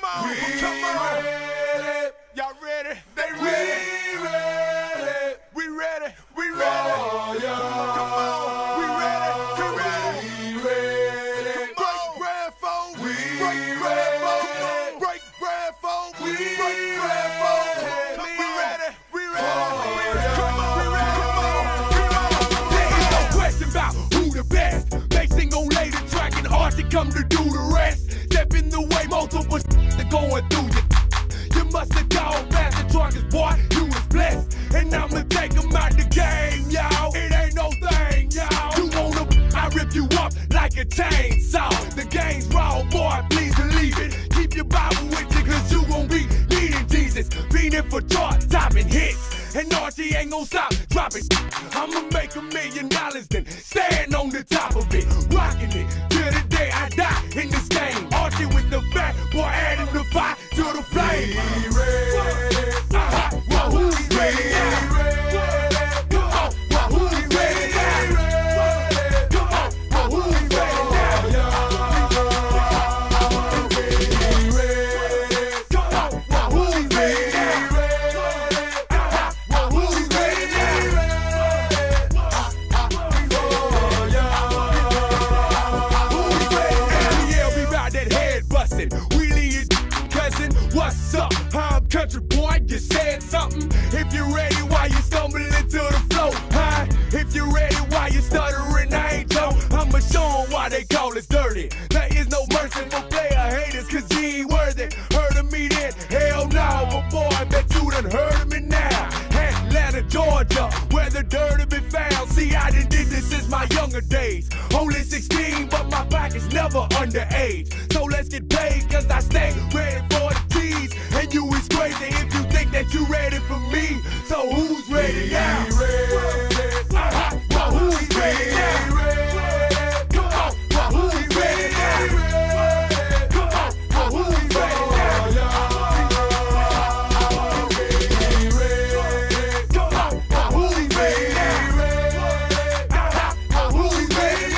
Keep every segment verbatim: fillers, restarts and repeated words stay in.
on, we come on. Ready. Y'all ready? They ready. We ready. We ready. We ready. Oh, yeah. Come on. We ready. We ready. We ready. Break bread phone. We break bread phone. ready. Break bread phone. We break bread phone. ready. We ready. We ready. Oh, We ready. yeah. Come on. We ready. Come on. Come on. There is no question about who the best. Mason gon' lay the track and Archie come to do the rest. Step in the way, multiple they're going through you. You must have gone past the truckers, boy. You was blessed. And I'ma take them out the game, y'all. It ain't no thing, y'all. You wanna, I rip you up like a chainsaw. The game's raw, boy, please believe it. Keep your Bible with you, cause you gon' be needing Jesus. Feeding for chart topping hits. And Archie ain't gon' stop dropping. I'ma make a million dollars, then stand on the top of it. Rocking it till the day I die in this game. Archie with the fat, boy, adding the fire to the flame. We ready. Uh-huh. Well, who's ready now? Come on, well, who's ready now? Come on, well, who's ready now? We ready. Come on, well, who's ready now? Uh-huh. Well, who's ready now? Yeah, we bout that head bustin'. Wheelie is cousin. What's up? I'm country boy. You said something. If you're ready, why you stumbling into the flow? Huh? If you're ready, why you stuttering? I ain't Joe. I'ma show 'em why they call us dirty. There is no mercy for player haters, cause you ain't worthy. Heard of me then? Hell no. But boy, I bet you done heard of me now. Atlanta, Georgia, where the dirt be found. See, I done did this since my younger days. Only sixteen, but my pocket's never underage. So let's get paid, cause I stay ready for the G's. And you is crazy if you think that you ready for me. So who's ready now? We ready. Uh-huh. Well, who's ready now? Come on, well, who's ready now? Come on, well, who's ready now? Come on, well, who's ready now? Uh-huh. Well, who's ready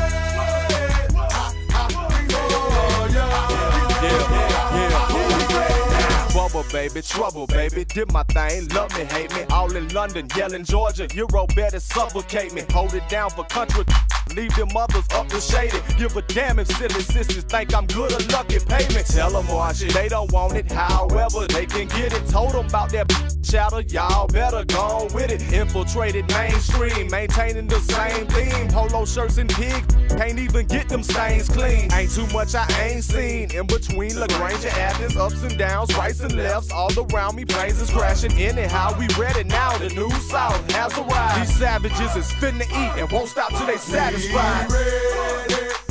Bubble, baby, trouble, baby, did my thing, love me, hate me, all in London, yelling Georgia, Euro better suffocate me, hold it down for country, leave them others up to shady, give a damn if silly sisters think I'm good or lucky, pay me, tell them watch it, they don't want it, however, they can get it, told them about that chatter, y'all better go with it, infiltrated mainstream, maintaining the same theme, polo shirts and pig, can't even get them stains clean, ain't too much I ain't seen, in between LaGrange and Athens, ups and downs, rights and lefts, all around me, planes is crashing, anyhow, we ready now, the new South has arrived, these savages is finna eat and won't stop till they satisfied. We ready.